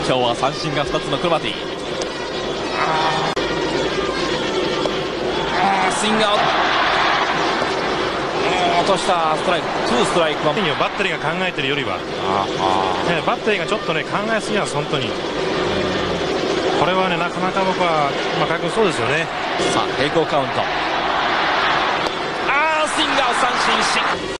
今日は三振が2つのクロマティ。スイングアウト、落とした。ストライク、2ストライク。 バッテリーが考えてるよりは、バッテリーがちょっとね考えすぎなんです本当に。これはねなかなか僕は加谷君そうですよね。 さあ並行カウント、スイングアウト、三振。